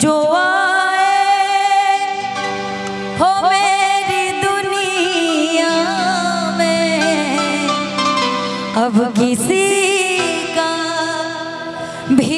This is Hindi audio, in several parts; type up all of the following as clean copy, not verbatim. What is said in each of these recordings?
जो आए हो मेरी दुनिया में, अब किसी का भी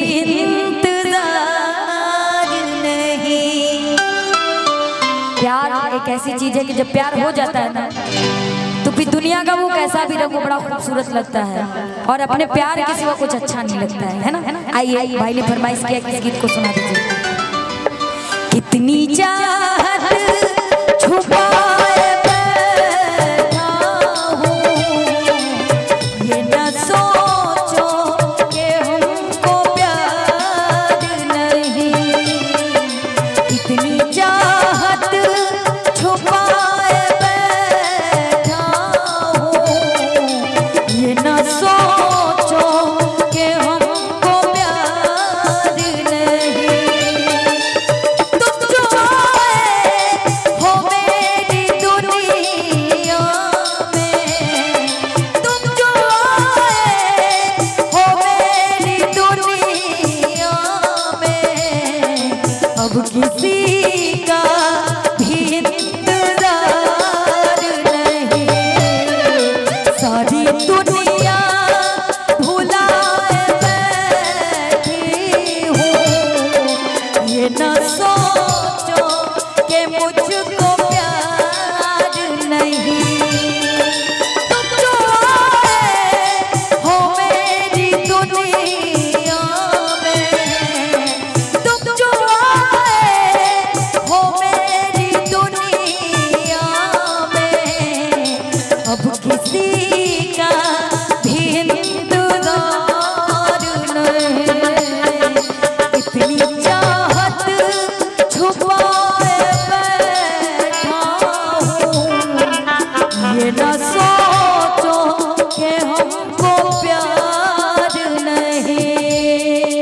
इंतजार नहीं। प्यार एक ऐसी चीज है कि जब प्यार हो जाता है ना, तो फिर दुनिया का वो कैसा भी रंग बड़ा खूबसूरत लगता है और अपने प्यार के सिवा कुछ अच्छा नहीं लगता है ना। आइए भाई ने फरमाइश किया कि इस गीत को सुना दीजिए। कितनी चाहत छुपाए बैठा हूँ, ये न सोचो कि हमको प्यार नहीं। कितनी चाहत छुपाए बैठा हूँ, ये न सोचो कि हमको प्यार नहीं। तुम जो आए हो मेरी दुनिया में, तुम जो आए हो मेरी दुनिया में, अब किसी का भी इंतजार नहीं। सारी दुनिया भुलाए बैठी हूँ, ये न सोचो कि मुझको प्यार नहीं। तुम जो आए हो मेरी दुनिया में, तुम जो आए हो मेरी दुनिया में, अब किसी का भी इंतजार नहीं। इतनी चाहत छुपाए बैठा हूँ, ये न सोचो कि हमको प्यार नहीं।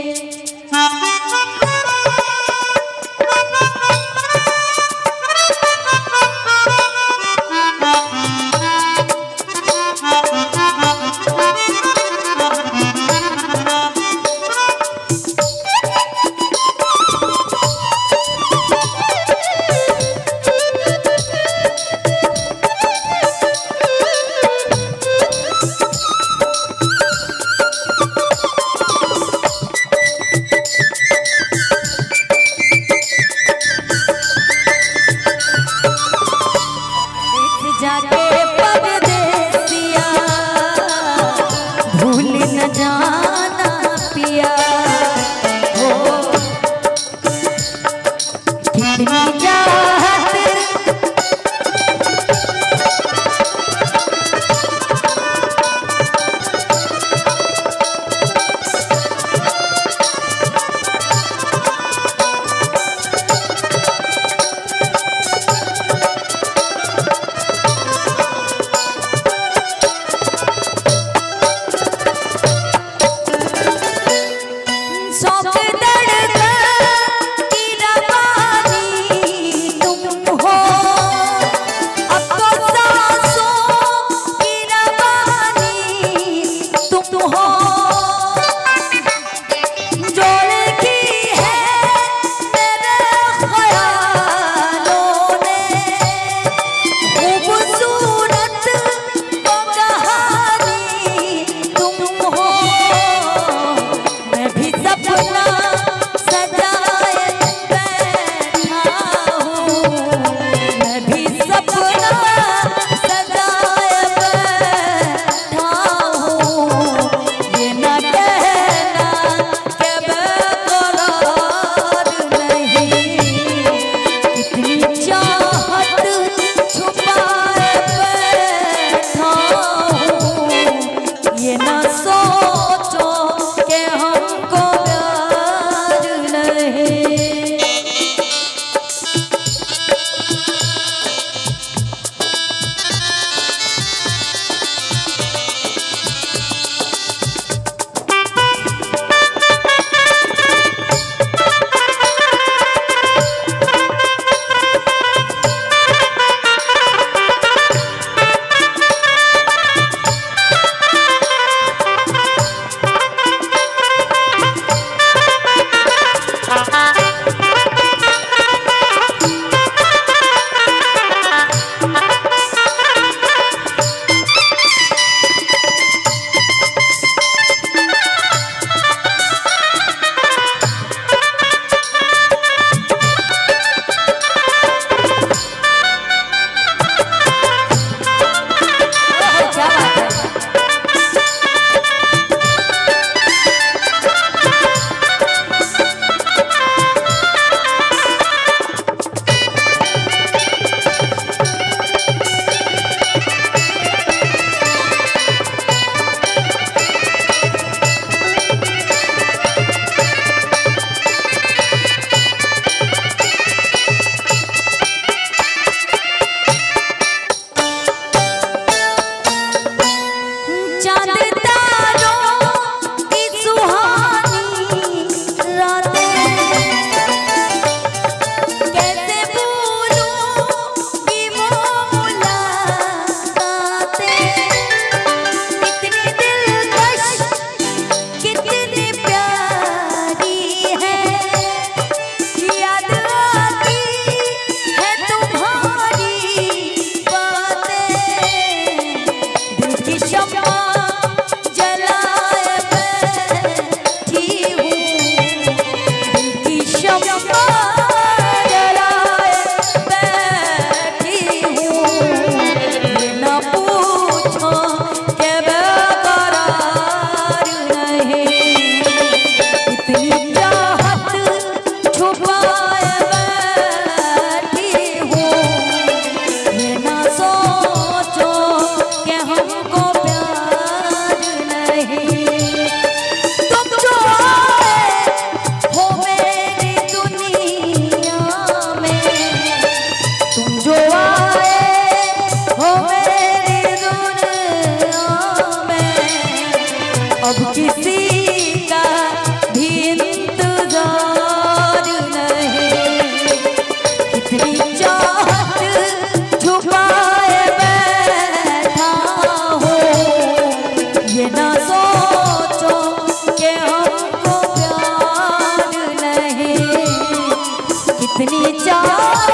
जाके परदेसिया भूल न जाना पिया हो। कितनी चाहत शौक धड़कन की रवानी तुम हो, अब तो सांसों की रवानी तुम हो। जो लिखी है मेरे ख्यालों ने, खूबसूरत वो कहानी तुम हो। मैं भी सपना सजाए बैठा हूँ, मैं भी सपना सजाए बैठा हूँ, ये न कहना कि बेकरार नहीं। इतनी चाहत छुपाए बैठा हूँ, ये न सोचो कि हमको प्यार नहीं। शम्मा जलाए बैठी हूँ, ये न पूछो कि बेकरार नहीं। इतनी चाहत छुपाए बैठी हूँ, ये न सोचो कि हमको प्यार नहीं। तुम जो आए हो मेरी दुनिया में, तुम जो आए हो मेरी दुनिया में, अब किसी का भी इंतजार नहीं। कितनी चाहत छुपाए बैठा हूँ, ये ना सोचो कि हमको प्यार नहीं। कितनी चाहत